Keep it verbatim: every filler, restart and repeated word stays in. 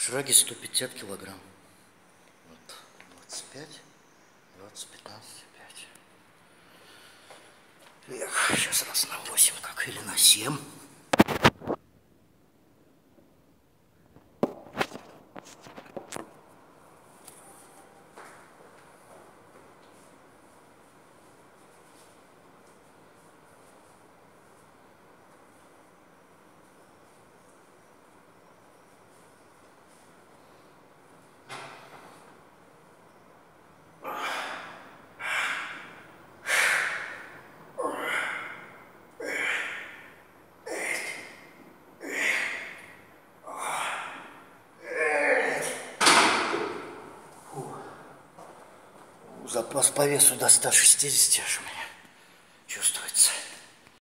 Шраги сто пятьдесят килограмм. Вот, двадцать пять, двадцать, пятнадцать, пять. Эх, сейчас раз на восемь, как или на семь. Запас по весу до ста шестидесяти аж у меня.